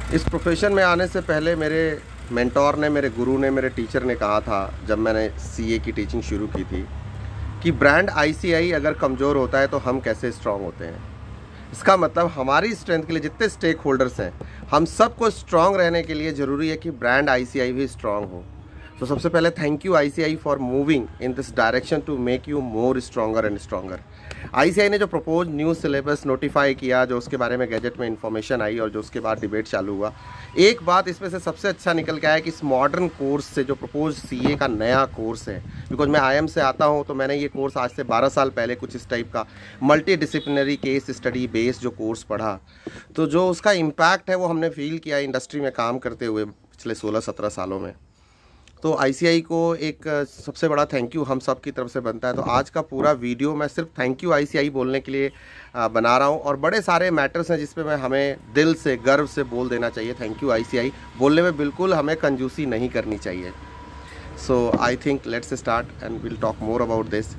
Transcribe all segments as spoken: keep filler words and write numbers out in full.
इस प्रोफेशन में आने से पहले मेरे मेंटोर ने, मेरे गुरु ने, मेरे टीचर ने कहा था जब मैंने सीए की टीचिंग शुरू की थी कि ब्रांड आईसीआई अगर कमज़ोर होता है तो हम कैसे स्ट्रांग होते हैं। इसका मतलब हमारी स्ट्रेंथ के लिए जितने स्टेक होल्डर्स हैं, हम सबको स्ट्रांग रहने के लिए ज़रूरी है कि ब्रांड आईसीआई भी स्ट्रांग हो। तो सबसे पहले thank you ICI for moving in this direction to make you more stronger and stronger. ICI ने जो प्रपोज न्यू सिलेबस नोटिफाई किया, जो उसके बारे में गैजेट में इंफॉर्मेशन आई और जो उसके बाद डिबेट चालू हुआ, एक बात इसमें से सबसे अच्छा निकल के आया कि इस मॉडर्न कोर्स से जो प्रपोज सीए का नया कोर्स है, बिकॉज मैं आईएम से आता हूं तो मैंने ये कोर्स आज से बारह साल पहले कुछ इस टाइप का multi disciplinary case study based जो कोर्स पढ़ा, तो जो उसका इम्पैक्ट है वो हमने फील किया इंडस्ट्री में काम करते हुए पिछले सोलह सत्रह सालों में। तो आईसीआई को एक सबसे बड़ा थैंक यू हम सब की तरफ से बनता है। तो आज का पूरा वीडियो मैं सिर्फ थैंक यू आईसीआई बोलने के लिए बना रहा हूं, और बड़े सारे मैटर्स हैं जिस पे मैं हमें दिल से गर्व से बोल देना चाहिए थैंक यू आईसीआई। बोलने में बिल्कुल हमें कंजूसी नहीं करनी चाहिए। So I think let's start and will talk more about this.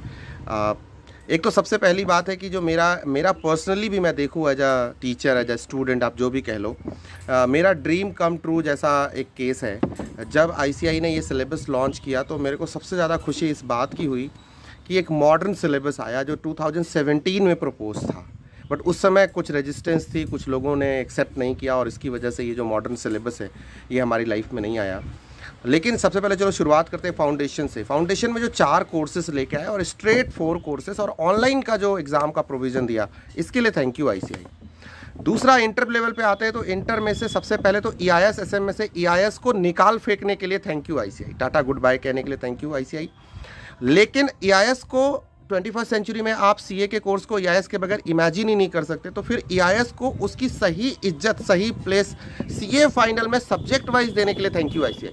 एक तो सबसे पहली बात है कि जो मेरा मेरा पर्सनली भी मैं देखूँ as a teacher, as a student, आप जो भी कह लो, uh, मेरा ड्रीम कम ट्रू जैसा एक केस है। जब आईसीआई ने ये सिलेबस लॉन्च किया तो मेरे को सबसे ज़्यादा खुशी इस बात की हुई कि एक मॉडर्न सिलेबस आया जो टू थाउजेंड सेवेंटीन में प्रपोज था, बट उस समय कुछ रेजिस्टेंस थी, कुछ लोगों ने एक्सेप्ट नहीं किया और इसकी वजह से ये जो मॉडर्न सिलेबस है ये हमारी लाइफ में नहीं आया। लेकिन सबसे पहले चलो शुरुआत करते हैं फाउंडेशन से। फाउंडेशन में जो चार कोर्सेस लेके आए और स्ट्रेट फोर कोर्सेस और ऑनलाइन का जो एग्ज़ाम का प्रोविज़न दिया, इसके लिए थैंक यू आईसीआई। दूसरा, इंटर लेवल पे आते हैं तो इंटर में से सबसे पहले तो ईआईएस एसएम में से ईआईएस को निकाल फेंकने के लिए thank you ICI, tata good bye कहने के लिए थैंक यू आईसीआई। लेकिन ईआईएस को ट्वेंटी फर्स्ट सेंचुरी में आप सीए के कोर्स को ईआईएस के बगैर इमेजिन ही नहीं कर सकते, तो फिर ईआईएस को उसकी सही इज्जत, सही प्लेस सीए फाइनल में सब्जेक्ट वाइज देने के लिए थैंक यू आईसीआई।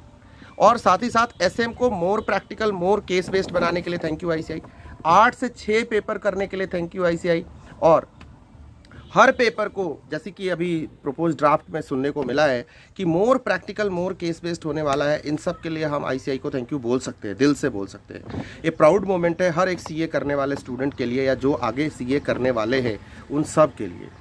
और साथ ही साथ एसएम को more practical, more case based बनाने के लिए थैंक यू आईसीआई। आठ से छः पेपर करने के लिए थैंक यू आईसीआई। और हर पेपर को, जैसे कि अभी प्रोपोज ड्राफ्ट में सुनने को मिला है कि more practical, more case based होने वाला है, इन सब के लिए हम आईसीआई को थैंक यू बोल सकते हैं, दिल से बोल सकते हैं। ये प्राउड मोमेंट है हर एक सीए करने वाले स्टूडेंट के लिए, या जो आगे सीए करने वाले हैं उन सब के लिए।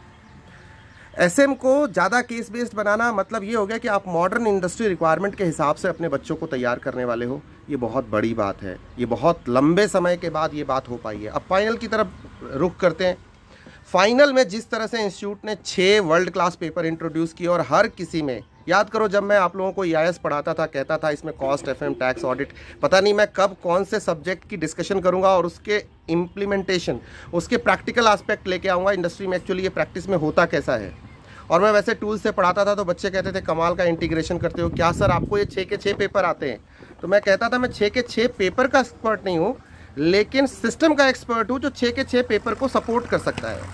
एसएम को ज़्यादा केस बेस्ड बनाना मतलब ये हो गया कि आप मॉडर्न इंडस्ट्री रिक्वायरमेंट के हिसाब से अपने बच्चों को तैयार करने वाले हो। ये बहुत बड़ी बात है, ये बहुत लंबे समय के बाद ये बात हो पाई है। अब फाइनल की तरफ रुख करते हैं। फाइनल में जिस तरह से इंस्टीट्यूट ने छः वर्ल्ड क्लास पेपर इंट्रोड्यूस किए और हर किसी में, याद करो जब मैं आप लोगों को ईआईएस पढ़ाता था, कहता था इसमें कॉस्ट, एफएम, टैक्स, ऑडिट, पता नहीं मैं कब कौन से सब्जेक्ट की डिस्कशन करूंगा और उसके इम्प्लीमेंटेशन, उसके प्रैक्टिकल एस्पेक्ट लेके आऊँगा इंडस्ट्री में एक्चुअली ये प्रैक्टिस में होता कैसा है। और मैं वैसे टूल से पढ़ाता था तो बच्चे कहते थे कमाल का इंटीग्रेशन करते हो, क्या सर आपको ये छः के छः पेपर आते हैं? तो मैं कहता था मैं छः के छः पेपर का एक्सपर्ट नहीं हूँ, लेकिन सिस्टम का एक्सपर्ट हूँ जो छः के छः पेपर को सपोर्ट कर सकता है।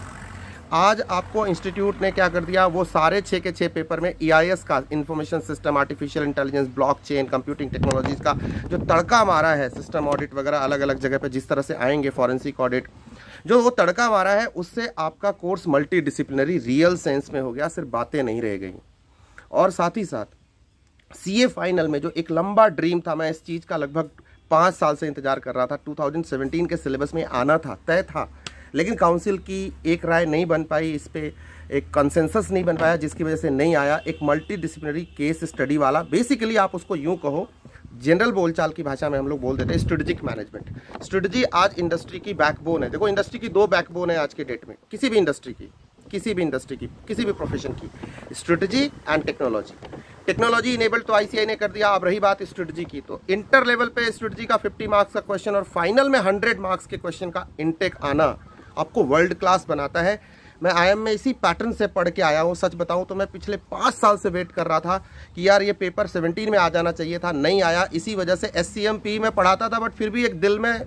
आज आपको इंस्टीट्यूट ने क्या कर दिया, वो सारे छः के छः पेपर में ईआईएस का, information system, artificial intelligence, blockchain, computing technologies का जो तड़का मारा है, सिस्टम ऑडिट वगैरह अलग अलग जगह पे जिस तरह से आएंगे, फॉरेंसिक ऑडिट, जो वो तड़का मारा है, उससे आपका course multi disciplinary real sense में हो गया, सिर्फ बातें नहीं रह गई। और साथ ही साथ सीए फाइनल में जो एक लंबा ड्रीम था, मैं इस चीज़ का लगभग पाँच साल से इंतजार कर रहा था, टू थाउजेंड सेवेंटीन के सिलेबस में आना था, तय था, लेकिन काउंसिल की एक राय नहीं बन पाई, इस पर एक कंसेंसस नहीं बन पाया, जिसकी वजह से नहीं आया। एक मल्टी डिसिप्लिनरी केस स्टडी वाला, बेसिकली आप उसको यूँ कहो, जनरल बोलचाल की भाषा में हम लोग बोल देते हैं स्ट्रेटेजिक मैनेजमेंट। स्ट्रेटजी आज इंडस्ट्री की बैकबोन है। देखो इंडस्ट्री की दो बैकबोन है आज के डेट में, किसी भी इंडस्ट्री की, किसी भी इंडस्ट्री की, किसी भी प्रोफेशन की, strategy and technology. Technology enabled तो आईसीआई ने कर दिया। अब रही बात स्ट्रेटजी की, तो इंटर लेवल पे स्ट्रेटजी का फिफ्टी मार्क्स का क्वेश्चन और फाइनल में हंड्रेड मार्क्स के क्वेश्चन का इनटेक आना आपको वर्ल्ड क्लास बनाता है। मैं आईएम में इसी पैटर्न से पढ़ के आया हूँ। सच बताऊँ तो मैं पिछले पाँच साल से वेट कर रहा था कि यार ये पेपर सेवनटीन में आ जाना चाहिए था, नहीं आया। इसी वजह से एससीएमपी में पढ़ाता था, बट फिर भी एक दिल में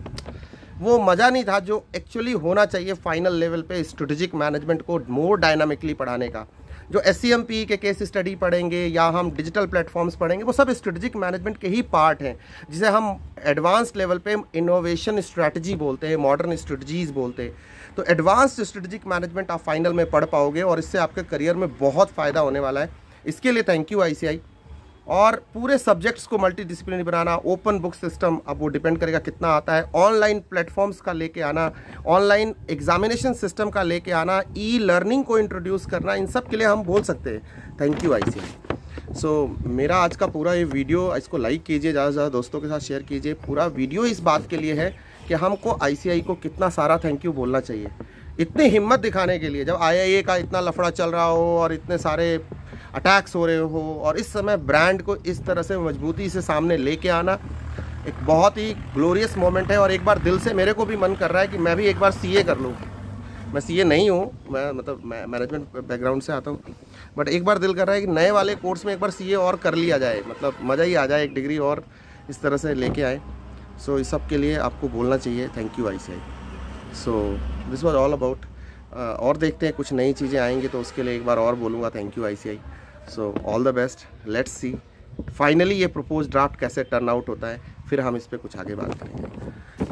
वो मज़ा नहीं था जो एक्चुअली होना चाहिए फाइनल लेवल पे स्ट्रेटेजिक मैनेजमेंट को मोर डायनामिकली पढ़ाने का। जो एससीएमपी के केस स्टडी पढ़ेंगे या हम डिजिटल प्लेटफॉर्म्स पढ़ेंगे, वो सब स्ट्रेटेजिक मैनेजमेंट के ही पार्ट हैं, जिसे हम एडवांस्ड लेवल पे इनोवेशन स्ट्रैटेजी बोलते हैं, मॉडर्न स्ट्रेटजीज बोलते हैं। तो एडवांस्ड स्ट्रेटेजिक मैनेजमेंट आप फाइनल में पढ़ पाओगे और इससे आपके करियर में बहुत फ़ायदा होने वाला है। इसके लिए थैंक यू आईसीआई। और पूरे सब्जेक्ट्स को मल्टी डिसिप्लिनरी बनाना, ओपन बुक सिस्टम, अब वो डिपेंड करेगा कितना आता है, ऑनलाइन प्लेटफॉर्म्स का लेके आना, ऑनलाइन एग्जामिनेशन सिस्टम का लेके आना, ई लर्निंग को इंट्रोड्यूस करना, इन सब के लिए हम बोल सकते हैं thank you I C I. सो मेरा आज का पूरा ये वीडियो, इसको लाइक कीजिए, ज़्यादा से ज़्यादा दोस्तों के साथ शेयर कीजिए। पूरा वीडियो इस बात के लिए है कि हमको आई सी आई को कितना सारा थैंक यू बोलना चाहिए, इतनी हिम्मत दिखाने के लिए। जब आई आई ए का इतना लफड़ा चल रहा हो और इतने सारे अटैक्स हो रहे हो, और इस समय ब्रांड को इस तरह से मजबूती से सामने लेके आना एक बहुत ही ग्लोरियस मोमेंट है। और एक बार दिल से मेरे को भी मन कर रहा है कि मैं भी एक बार सी ए कर लूँ। मैं सी ए नहीं हूँ, मैं मतलब मैं मैनेजमेंट बैकग्राउंड से आता हूँ, बट एक बार दिल कर रहा है कि नए वाले कोर्स में एक बार सी ए और कर लिया जाए, मतलब मज़ा ही आ जाए, एक डिग्री और इस तरह से लेके आए। सो so, इस सब के लिए आपको बोलना चाहिए thank you I C I. So this was all about. और देखते हैं कुछ नई चीज़ें आएंगी तो उसके लिए एक बार और बोलूँगा thank you I C I. So all the best, let's see finally ये प्रपोज ड्राफ्ट कैसे टर्न आउट होता है, फिर हम इस पर कुछ आगे बात करेंगे।